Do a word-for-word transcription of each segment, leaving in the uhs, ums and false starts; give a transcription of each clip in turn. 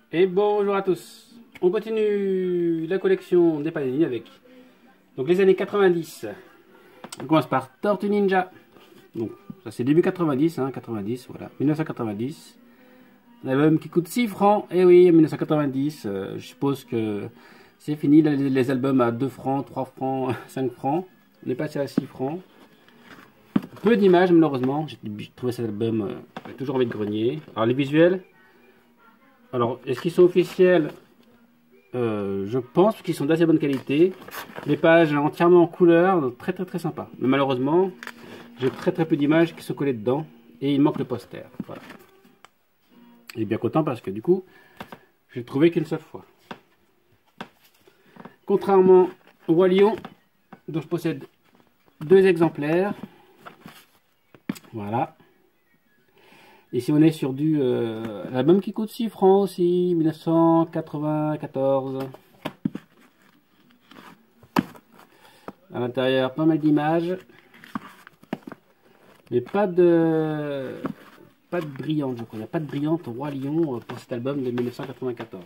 Et bonjour à tous. On continue la collection des Panini avec donc les années quatre-vingt-dix. On commence par Tortue Ninja. Donc ça c'est début quatre-vingt-dix, hein, quatre-vingt-dix, voilà, mille neuf cent quatre-vingt-dix. Un album qui coûte six francs. Et oui, mille neuf cent quatre-vingt-dix. Euh, je suppose que c'est fini les, les albums à deux francs, trois francs, cinq francs. On est passé à six francs. Peu d'images malheureusement. J'ai trouvé cet album euh, toujours envie de grenier. Alors les visuels. Alors, est-ce qu'ils sont officiels? euh, Je pense qu'ils sont d'assez bonne qualité. Les pages entièrement en couleur, très très très sympa. Mais malheureusement, j'ai très très peu d'images qui sont collées dedans. Et il manque le poster. Voilà. Et bien content parce que du coup, je l'ai trouvé qu'une seule fois. Contrairement au Roi Lion, dont je possède deux exemplaires. Voilà. Ici on est sur du euh, l'album qui coûte six francs aussi, mille neuf cent quatre-vingt-quatorze. À l'intérieur pas mal d'images. Mais pas de pas de brillante, je crois. Il n'y a pas de brillante Roi Lion pour cet album de mille neuf cent quatre-vingt-quatorze.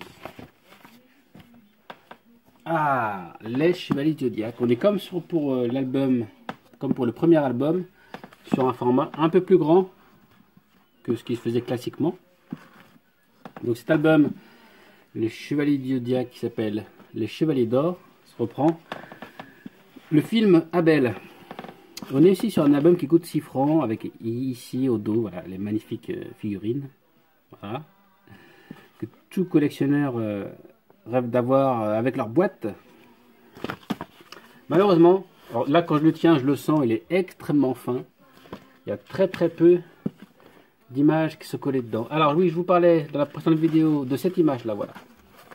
Ah, les Chevaliers du Zodiaque. On est comme sur pour euh, l'album, comme pour le premier album, sur un format un peu plus grand que ce qui se faisait classiquement. Donc cet album, les Chevaliers du Zodiaque, qui s'appelle Les Chevaliers d'Or, se reprend. Le film Abel. On est ici sur un album qui coûte six francs, avec ici au dos, voilà, les magnifiques euh, figurines. Voilà. Que tout collectionneur euh, rêve d'avoir euh, avec leur boîte. Malheureusement, alors là quand je le tiens, je le sens, il est extrêmement fin. Il y a très très peu d'images qui se collaient dedans. Alors oui, je vous parlais dans la précédente vidéo de cette image là, voilà.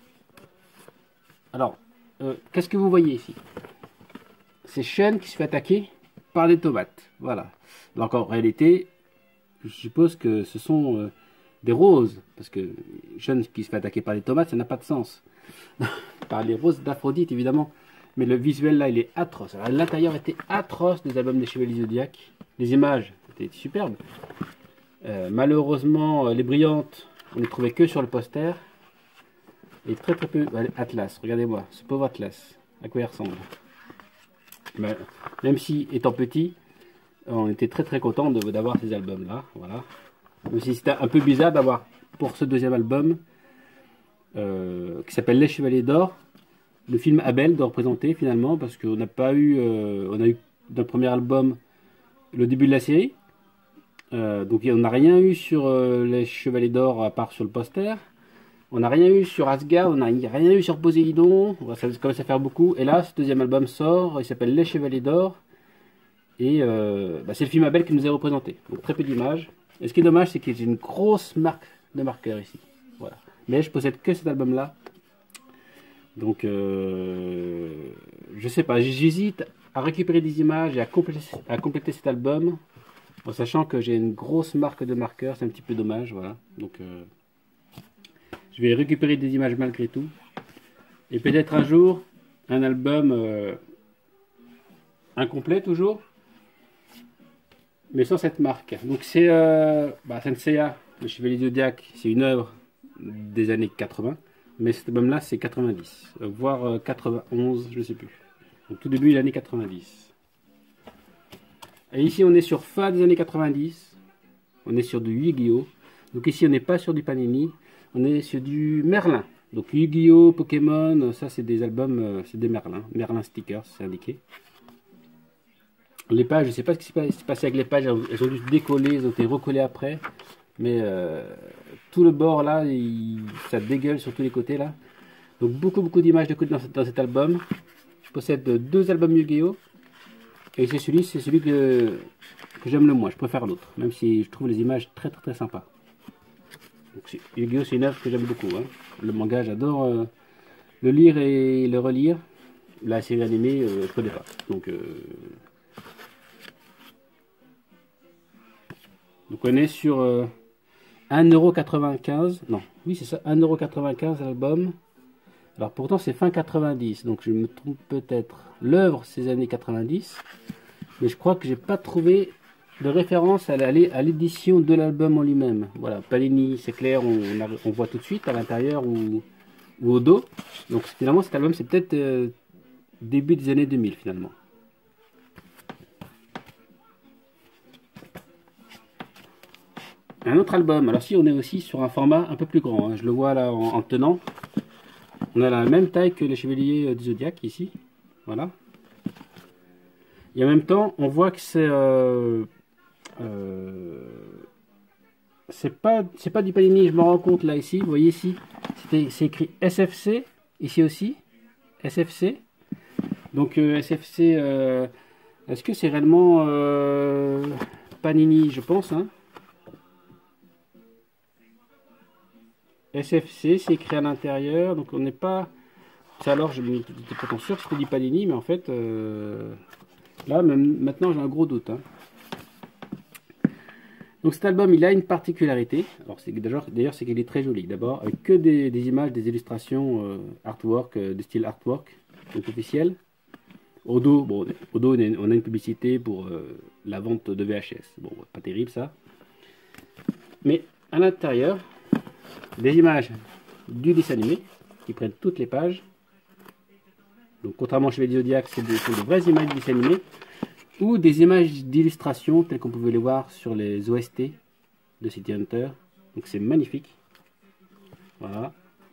Alors, euh, qu'est-ce que vous voyez ici? C'est Sean qui se fait attaquer par des tomates. Voilà. Donc en réalité, je suppose que ce sont euh, des roses. Parce que Sean qui se fait attaquer par des tomates, ça n'a pas de sens. Par les roses d'Aphrodite, évidemment. Mais le visuel là, il est atroce. L'intérieur était atroce des albums des Chevaliers du Zodiaque. Les images étaient superbes. Euh, malheureusement, les brillantes, on ne les trouvait que sur le poster. Et très très peu. Atlas, regardez-moi, ce pauvre Atlas, à quoi il ressemble. Mais, même si, étant petit, on était très très content d'avoir ces albums-là. Voilà. Même si c'était un peu bizarre d'avoir, pour ce deuxième album, euh, qui s'appelle Les Chevaliers d'Or, le film Abel de représenter finalement, parce qu'on n'a pas eu, euh, on a eu dans le premier album le début de la série. Euh, donc on n'a rien eu sur euh, les Chevaliers d'Or à part sur le poster. On n'a rien eu sur Asgard, on n'a rien eu sur Poséidon. Ça commence à faire beaucoup. Et là, ce deuxième album sort, il s'appelle Les Chevaliers d'Or. Et euh, bah, c'est le film Abel qui nous est représenté. Donc très peu d'images. Et ce qui est dommage, c'est que j'ai une grosse marque de marqueur ici. Voilà. Mais je possède que cet album-là. Donc euh, je sais pas, j'hésite à récupérer des images et à compléter, à compléter cet album. En sachant que j'ai une grosse marque de marqueur, c'est un petit peu dommage, voilà. Donc, euh, je vais récupérer des images malgré tout. Et peut-être un jour, un album euh, incomplet toujours, mais sans cette marque. Donc c'est euh, bah, Senseiya, le Chevalier du Zodiaque, c'est une œuvre des années quatre-vingts, mais cet album-là c'est quatre-vingt-dix, voire euh, quatre-vingt-onze, je ne sais plus. Donc tout début des années quatre-vingt-dix. Et ici on est sur fin des années quatre-vingt-dix, on est sur du Yu-Gi-Oh! Donc ici on n'est pas sur du Panini, on est sur du Merlin. Donc Yu-Gi-Oh! Pokémon, ça c'est des albums, euh, c'est des Merlin, Merlin stickers, c'est indiqué. Les pages, je ne sais pas ce qui s'est passé avec les pages, elles ont dû se décoller, elles ont été recollées après. Mais euh, tout le bord là, il, ça dégueule sur tous les côtés là. Donc beaucoup beaucoup d'images de côté dans, dans cet album. Je possède deux albums Yu-Gi-Oh! Et c'est celui, c'est celui que, que j'aime le moins. Je préfère l'autre, même si je trouve les images très très très sympas. Yu-Gi-Oh! C'est une œuvre que j'aime beaucoup. Hein. Le manga, j'adore euh, le lire et le relire. La série animée, euh, je connais pas. Donc, euh... donc on est sur euh, un euro quatre-vingt-quinze. Non, oui c'est ça, un euro quatre-vingt-quinze l'album. Alors pourtant c'est fin quatre-vingt-dix, donc je me trompe peut-être. L'œuvre c'est les années quatre-vingt-dix, mais je crois que j'ai pas trouvé de référence à l'édition de l'album en lui-même. Voilà, Panini, c'est clair, on, on voit tout de suite à l'intérieur ou, ou au dos. Donc finalement cet album c'est peut-être euh, début des années deux mille finalement. Un autre album, alors si on est aussi sur un format un peu plus grand, hein. Je le vois là en, en tenant. On a la même taille que les Chevaliers du Zodiaque ici, voilà. Et en même temps, on voit que c'est euh, euh, c'est pas c'est pas du Panini. Je me rends compte là ici. Vous voyez ici, c'est écrit S F C ici aussi, S F C. Donc euh, S F C, euh, est-ce que c'est réellement euh, Panini? Je pense. Hein. S F C, c'est écrit à l'intérieur, donc on n'est pas. Alors je n'étais pas sûr que c'était du Panini, mais en fait. Euh... Là, même maintenant, j'ai un gros doute. Hein. Donc cet album, il a une particularité. Alors c'est d'ailleurs, c'est qu'il est très joli. D'abord, avec que des, des images, des illustrations euh, artwork, euh, de style artwork, donc officiel. Au dos, bon, au dos, on a une publicité pour euh, la vente de V H S. Bon, pas terrible ça. Mais à l'intérieur, des images du dessin animé qui prennent toutes les pages. Donc contrairement au Chevalier du Zodiaque, c'est des, des vraies images du dessin animé ou des images d'illustration telles qu'on pouvait les voir sur les O S T de City Hunter. Donc c'est magnifique. Voilà.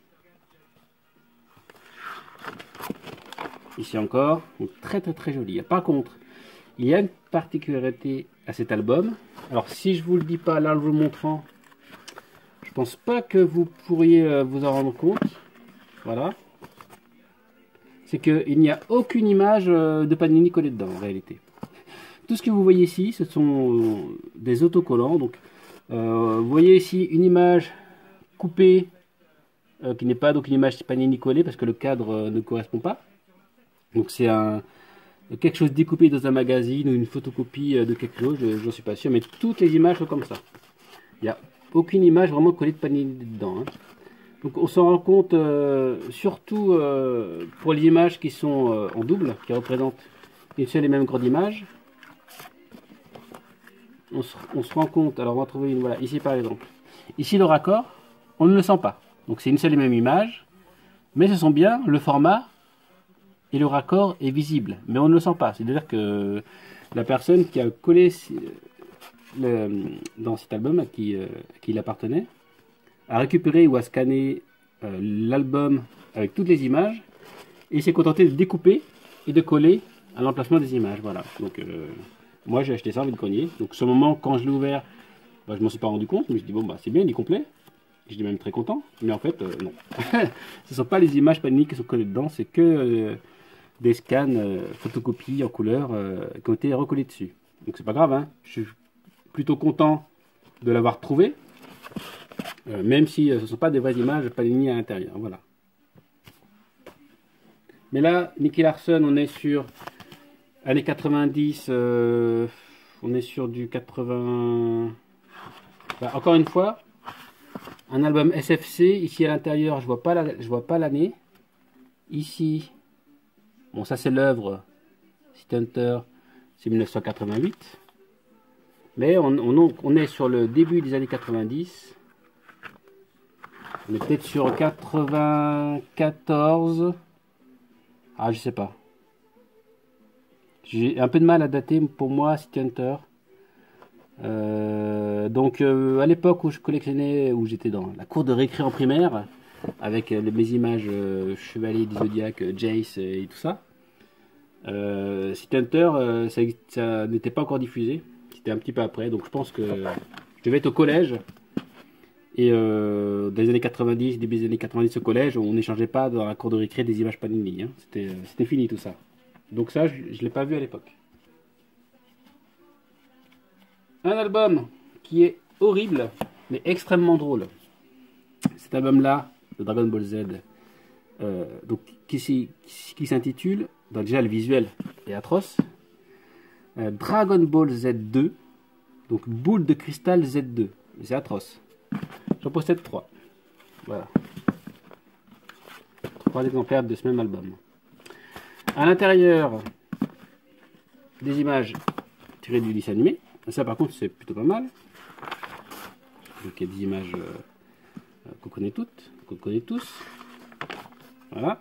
Ici encore, donc très très très joli. Par contre, il y a une particularité à cet album. Alors si je vous le dis pas là en vous le montrant, je pense pas que vous pourriez vous en rendre compte. Voilà. C'est qu'il n'y a aucune image de Panini collée dedans en réalité. Tout ce que vous voyez ici, ce sont des autocollants. Donc, euh, vous voyez ici une image coupée euh, qui n'est pas donc une image Panini collée parce que le cadre euh, ne correspond pas. Donc c'est un quelque chose découpé dans un magazine ou une photocopie de quelque chose, je n'en suis pas sûr, mais toutes les images sont comme ça. Il n'y a aucune image vraiment collée de Panini dedans. Hein. Donc on s'en rend compte euh, surtout euh, pour les images qui sont euh, en double, qui représentent une seule et même grande image. On se, on se rend compte, alors on va trouver une, voilà, ici par exemple. Ici le raccord, on ne le sent pas. Donc c'est une seule et même image, mais ce sont bien le format et le raccord est visible, mais on ne le sent pas. C'est-à-dire que la personne qui a collé le, dans cet album à qui, euh, à qui il appartenait, a récupéré ou a scanné euh, l'album avec toutes les images et il s'est contenté de découper et de coller à l'emplacement des images. Voilà. Donc euh, moi j'ai acheté ça en vide-grenier. Donc ce moment quand je l'ai ouvert, bah, je m'en suis pas rendu compte. Je me suis dit bon bah c'est bien, il est complet. J'étais même très content. Mais en fait euh, non. Ce ne sont pas les images Panini qui sont collées dedans, c'est que euh, des scans euh, photocopies en couleur euh, qui ont été recollés dessus. Donc c'est pas grave. Hein. Je suis plutôt content de l'avoir trouvé. Euh, même si euh, ce ne sont pas des vraies images Panini à l'intérieur, voilà. Mais là, Nicky Larson, on est sur années quatre-vingt-dix, euh, on est sur du quatre-vingts. Bah, encore une fois, un album S F C. Ici à l'intérieur, je vois pas la, je vois pas l'année. Ici, bon ça c'est l'œuvre City Hunter, c'est mille neuf cent quatre-vingt-huit. Mais on, on, on est sur le début des années quatre-vingt-dix. On est peut-être sur quatre-vingt-quatorze. Ah, je sais pas. J'ai un peu de mal à dater pour moi City Hunter. Euh, donc euh, à l'époque où je collectionnais, où j'étais dans la cour de récré en primaire, avec euh, mes images euh, Chevalier du Zodiaque, euh, Jace euh, et tout ça, euh, City Hunter, euh, ça, ça n'était pas encore diffusé. C'était un petit peu après. Donc je pense que je devais être au collège. Et euh, dans les années quatre-vingt-dix, début des années quatre-vingt-dix au collège, on n'échangeait pas dans la cour de récré des images Panini. Hein. C'était euh, fini tout ça. Donc ça, je ne l'ai pas vu à l'époque. Un album qui est horrible, mais extrêmement drôle. Cet album-là, de Dragon Ball Z, euh, donc, qui, qui s'intitule, déjà le visuel est atroce, euh, Dragon Ball Z deux, donc boule de cristal Z deux. C'est atroce. J'en possède trois. Voilà. Trois exemplaires de ce même album. À l'intérieur, des images tirées du dessin animé, Ça par contre c'est plutôt pas mal. Donc il y a des images euh, qu'on connaît toutes, qu'on connaît tous. Voilà.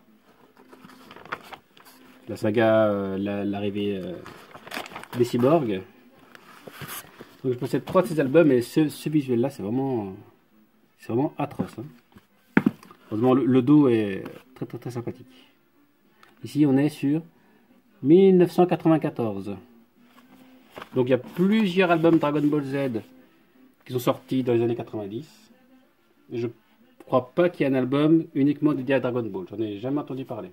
La saga, euh, l'arrivée euh, des cyborgs. Donc je possède trois de ces albums et ce, ce visuel là c'est vraiment, c'est vraiment atroce. Hein. Heureusement le, le dos est très très très sympathique. Ici on est sur mille neuf cent quatre-vingt-quatorze. Donc il y a plusieurs albums Dragon Ball Z qui sont sortis dans les années quatre-vingt-dix. Je crois pas qu'il y ait un album uniquement dédié à Dragon Ball. J'en ai jamais entendu parler.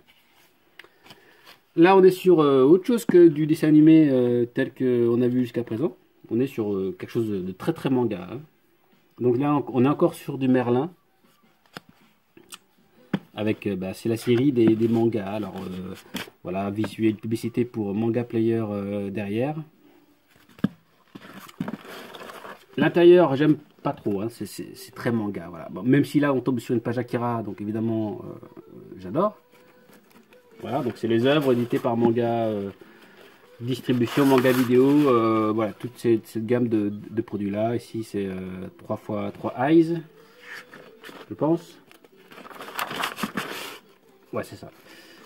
Là on est sur euh, autre chose que du dessin animé euh, tel qu'on a vu jusqu'à présent. On est sur euh, quelque chose de très très manga. Hein. Donc là on est encore sur du Merlin. Avec, euh, bah, c'est la série des, des mangas. Alors euh, voilà, visuel, publicité pour Manga Player euh, derrière. L'intérieur, j'aime pas trop, hein. C'est très manga. Voilà. Bon, même si là on tombe sur une page Akira, donc évidemment euh, j'adore. Voilà, donc c'est les œuvres éditées par Manga euh, Distribution, Manga Vidéo. Euh, voilà, toute cette, cette gamme de, de produits là. Ici c'est euh, trois fois trois eyes, je pense. Ouais, c'est ça.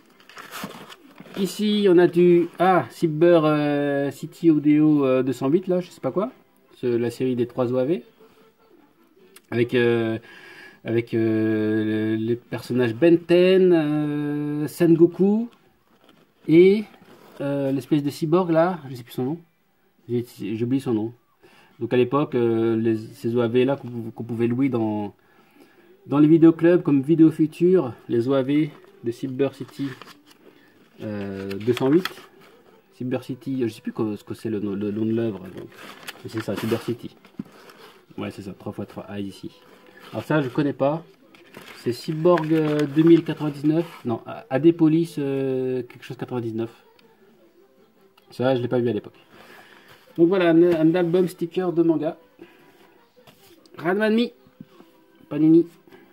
Ici, on a du ah, Cyber euh, City Audio euh, deux cent huit, là, je sais pas quoi. La série des trois O A V. Avec, euh, avec euh, les personnages Benten, euh, Sengoku et euh, l'espèce de cyborg, là, je sais plus son nom. J'oublie son nom. Donc à l'époque, euh, ces O A V là qu'on qu'on pouvait louer dans, dans les vidéoclubs comme Vidéo Future, les O A V de Cyber City euh, deux cent huit. Cyber City, je sais plus ce que c'est le, le nom de l'œuvre, c'est ça, Cyber City. Ouais, c'est ça, trois fois trois A ici. Alors ça, je connais pas. C'est Cyborg euh, deux mille quatre-vingt-dix-neuf. Non, A D Police euh, quelque chose quatre-vingt-dix-neuf. Ça, je l'ai pas vu à l'époque. Donc voilà, un, un album sticker de manga. Ranma Mi, Panini.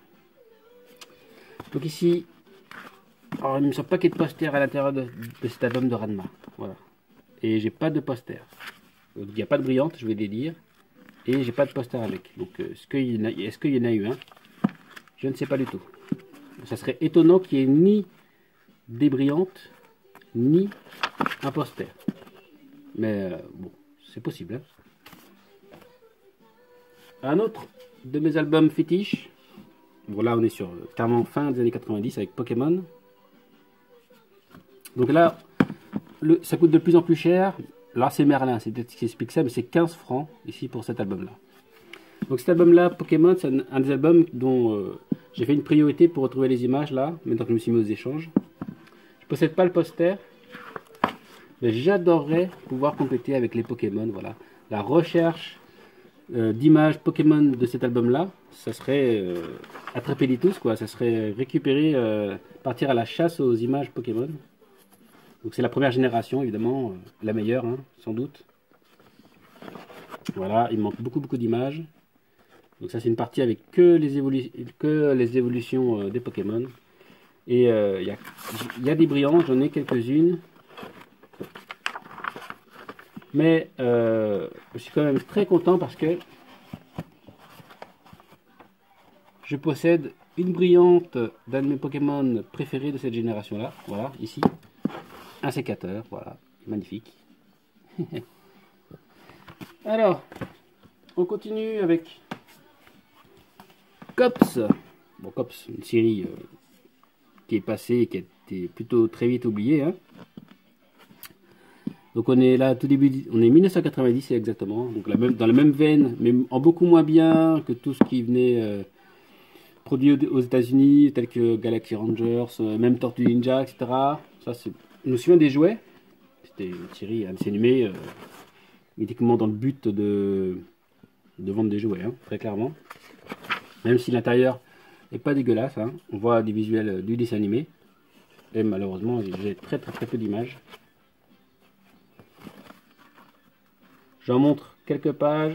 Donc ici, alors il me semble pas qu'il y ait de poster à l'intérieur de, de cet album de Ranma. Voilà. Et j'ai pas de poster. Donc il n'y a pas de brillante, je vais les lire. Et j'ai pas de poster avec. Donc est-ce qu'il y, est qu'il y en a eu un? Je ne sais pas du tout. Ça serait étonnant qu'il n'y ait ni des brillantes, ni un poster. Mais euh, bon, c'est possible. Hein. Un autre de mes albums fétiches. Bon là on est sur clairement fin des années quatre-vingt-dix avec Pokémon. Donc là, le, ça coûte de plus en plus cher. Là c'est Merlin, c'est peut-être ce qui explique ça, mais c'est quinze francs ici pour cet album là. Donc cet album là, Pokémon, c'est un, un des albums dont euh, j'ai fait une priorité pour retrouver les images là, maintenant que je me suis mis aux échanges. Je possède pas le poster, mais j'adorerais pouvoir compléter avec les Pokémon, voilà. La recherche euh, d'images Pokémon de cet album là, ça serait euh, attraper-les tous quoi, ça serait récupérer, euh, partir à la chasse aux images Pokémon. Donc c'est la première génération, évidemment, euh, la meilleure, hein, sans doute. Voilà, il manque beaucoup beaucoup d'images. Donc ça c'est une partie avec que les, évolu que les évolutions euh, des Pokémon. Et il euh, y, y a des brillantes, j'en ai quelques-unes. Mais euh, je suis quand même très content parce que je possède une brillante d'un de mes Pokémon préférés de cette génération-là. Voilà, ici. Un sécateur, voilà, magnifique. Alors, on continue avec Cops. Bon, Cops, une série euh, qui est passée et qui a été plutôt très vite oubliée. Hein. Donc on est là tout début, on est mille neuf cent quatre-vingt-dix exactement, donc la même, dans la même veine, mais en beaucoup moins bien que tout ce qui venait euh, produit aux États-Unis, tel que Galaxy Rangers, euh, même Tortue Ninja, et cetera. Ça, c'est, je me souviens des jouets. C'était une série, un dessin animé, euh, uniquement dans le but de, de vendre des jouets, hein, très clairement. Même si l'intérieur n'est pas dégueulasse, hein. On voit des visuels euh, du dessin animé. Et malheureusement, j'ai très très très peu d'images. J'en montre quelques pages.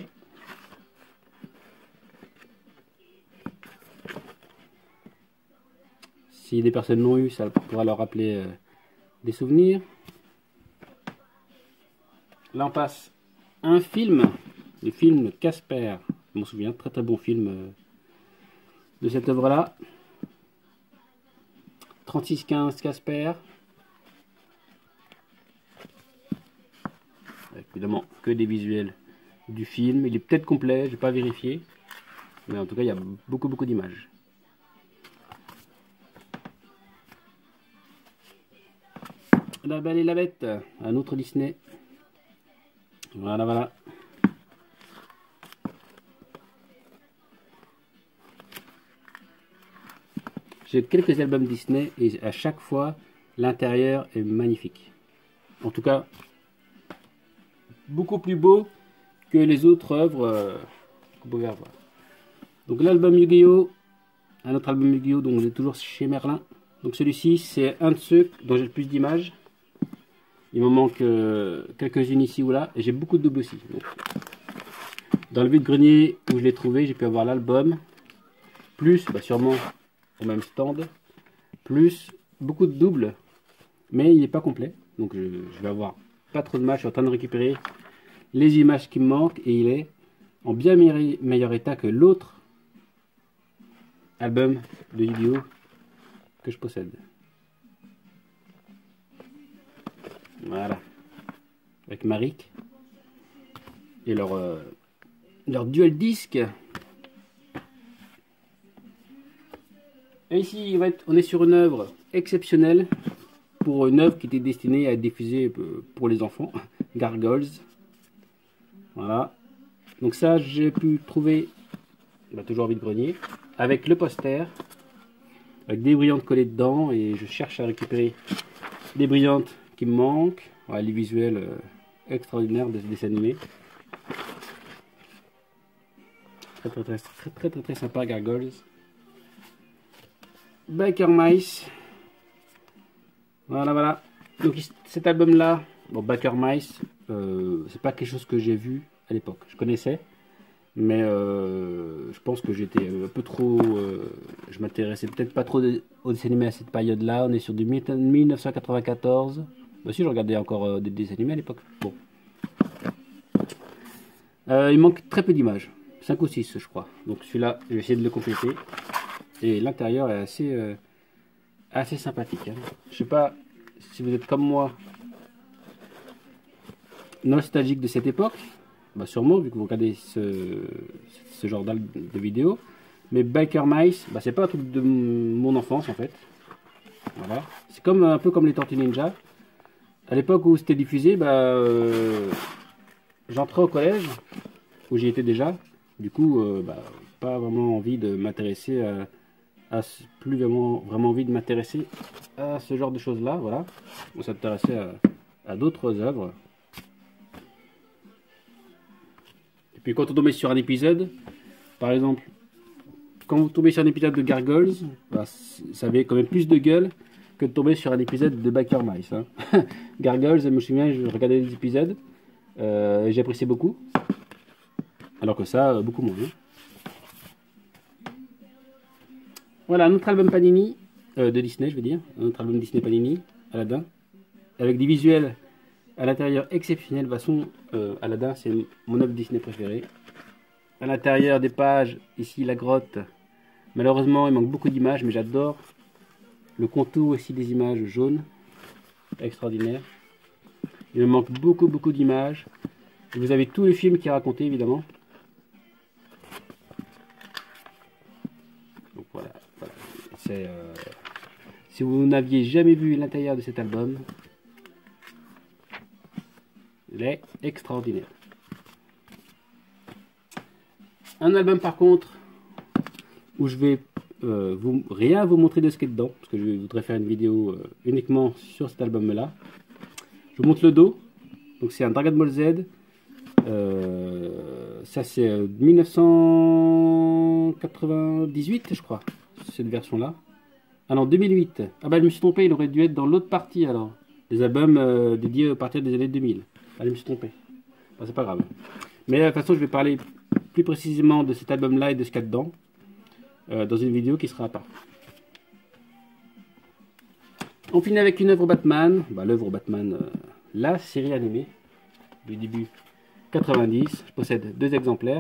Si des personnes l'ont eu, ça pourra leur rappeler euh, des souvenirs. Là, on passe un film, le film Casper. Je m'en souviens, très très bon film euh, de cette œuvre-là. trente-six quinze Casper. Évidemment, que des visuels du film. Il est peut-être complet, je n'ai pas vérifié. Mais en tout cas, il y a beaucoup beaucoup d'images. La Belle et la Bête, un autre Disney. Voilà, voilà. J'ai quelques albums Disney et à chaque fois, l'intérieur est magnifique. En tout cas, beaucoup plus beau que les autres œuvres euh, que vous pouvez avoir. Donc l'album Yu-Gi-Oh! Un autre album Yu-Gi-Oh! Donc on est toujours chez Merlin. Donc celui-ci, c'est un de ceux dont j'ai le plus d'images. Il me manque euh, quelques-unes ici ou là. Et j'ai beaucoup de doubles aussi. Donc, dans le vide-grenier où je l'ai trouvé, j'ai pu avoir l'album. Plus, bah sûrement au même stand. Plus beaucoup de doubles. Mais il n'est pas complet. Donc je, je vais avoir pas trop de matchs. Je suis en train de récupérer les images qui me manquent. Et il est en bien meilleur, meilleur état que l'autre album de Yu-Gi-Oh! Que je possède. Voilà. Avec Marik. Et leur, euh, leur dual disque. Et ici, il va être, on est sur une œuvre exceptionnelle. Pour une œuvre qui était destinée à être diffusée pour les enfants. Gargoyles. Voilà. Donc ça, j'ai pu trouver, bah, toujours vide-grenier, avec le poster. Avec des brillantes collées dedans. Et je cherche à récupérer des brillantes qui me manquent. Ouais, les visuels euh, extraordinaires de ce dessin animé. Très très très très très très, très sympa, Gargoyles. Biker Mice. Voilà voilà. Donc cet album là, bon, Biker Mice, euh, c'est pas quelque chose que j'ai vu à l'époque. Je connaissais, mais euh, je pense que j'étais un peu trop, euh, je m'intéressais peut-être pas trop au dessin animé à cette période là. On est sur du mille neuf cent quatre-vingt-quatorze. Bah si, je regardais encore euh, des dessins animés à l'époque. Bon. Euh, il manque très peu d'images. cinq ou six, je crois. Donc celui-là, je vais essayer de le compléter. Et l'intérieur est assez, euh, assez sympathique. Hein. Je sais pas si vous êtes comme moi nostalgique de cette époque. Bah sûrement, vu que vous regardez ce, ce genre de vidéos. Mais Biker Mice, bah, c'est pas un truc de mon enfance en fait. Voilà. C'est comme un peu comme les Tortues Ninja. À l'époque où c'était diffusé, bah, euh, j'entrais au collège, où j'y étais déjà. Du coup, euh, bah, pas vraiment envie de m'intéresser à, à plus vraiment, vraiment envie de m'intéresser à ce genre de choses-là. Voilà. On s'intéressait à, à d'autres œuvres. Et puis quand on tombait sur un épisode, par exemple, quand vous tombez sur un épisode de Gargoyles, bah, ça avait quand même plus de gueule que de tomber sur un épisode de Biker Mice. Hein. Gargoyles, je me souviens, je regardais des épisodes, euh, j'appréciais beaucoup, alors que ça, beaucoup moins. Hein. Voilà, un autre album Panini, euh, de Disney, je veux dire, un autre album Disney Panini, Aladdin, avec des visuels à l'intérieur exceptionnels. De toute façon, euh, Aladdin, c'est mon œuvre Disney préférée. À l'intérieur des pages, ici la grotte, malheureusement, il manque beaucoup d'images, mais j'adore. Le contour aussi des images jaunes, extraordinaire. Il me manque beaucoup beaucoup d'images. Vous avez tous les films qui est raconté évidemment. Donc voilà, voilà. C'est, euh, si vous n'aviez jamais vu l'intérieur de cet album, il est extraordinaire. Un album par contre où je vais Euh, vous, rien à vous montrer de ce qu'il y a dedans, parce que je voudrais faire une vidéo euh, uniquement sur cet album là. Je vous montre le dos. Donc c'est un Dragon Ball Z. Euh, ça c'est euh, mille neuf cent quatre-vingt-dix-huit je crois, cette version là. Ah non, deux mille huit. Ah bah je me suis trompé, il aurait dû être dans l'autre partie alors. Les albums euh, dédiés à partir des années deux mille. Ah je me suis trompé. Bah, c'est pas grave. Mais de toute façon je vais parler plus précisément de cet album là et de ce qu'il y a dedans. Euh, dans une vidéo qui sera à part. On finit avec une œuvre Batman, bah, l'œuvre Batman, euh, la série animée du début quatre-vingt-dix. Je possède deux exemplaires.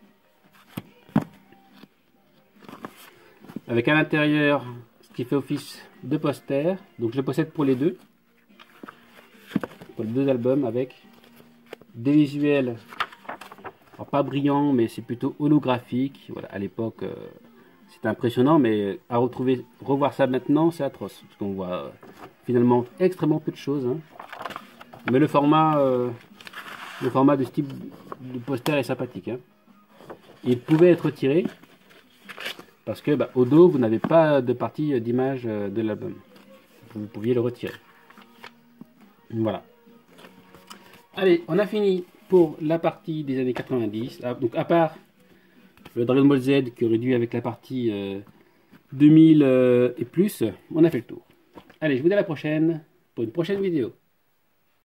Avec à l'intérieur ce qui fait office de poster. Donc je le possède pour les deux. Pour les deux albums avec des visuels. Alors, pas brillants, mais c'est plutôt holographique. Voilà, à l'époque, euh, c'était impressionnant, mais à retrouver, revoir ça maintenant, c'est atroce. Parce qu'on voit euh, finalement extrêmement peu de choses. Hein. Mais le format, euh, le format de ce type de poster est sympathique. Hein. Il pouvait être tiré. Parce que bah, au dos, vous n'avez pas de partie d'image de l'album. Vous pouviez le retirer. Voilà. Allez, on a fini pour la partie des années quatre-vingt-dix. Ah, donc à part le Dragon Ball Z qui est réduit avec la partie euh, deux mille euh, et plus, on a fait le tour. Allez, je vous dis à la prochaine pour une prochaine vidéo.